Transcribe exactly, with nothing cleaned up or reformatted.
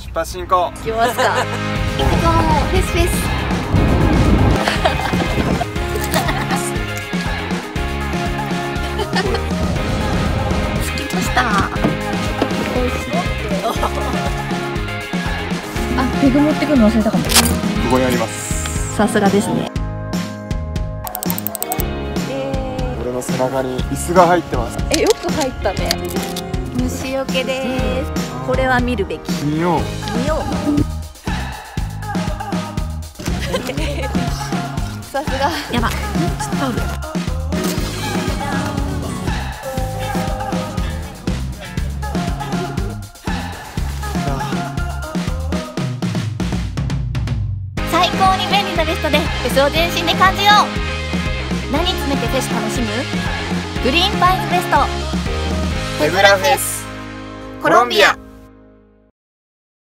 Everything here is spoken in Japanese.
出発進行。 行きますか。行くぞー。フェスフェス。着きました。あ、ペグ持ってくるの忘れたかも。 ここにあります。 さすがですね。 俺の背中に椅子が入ってます。 え、よく入ったね。虫除けです。これは見るべき。 見よう。 見よう。さすが。やば。タオル。最高に便利なベストでフェスを全身で感じよう。何詰めてフェス楽しむ？グリーンバイクベスト。 手ぶらフェスコロンビア。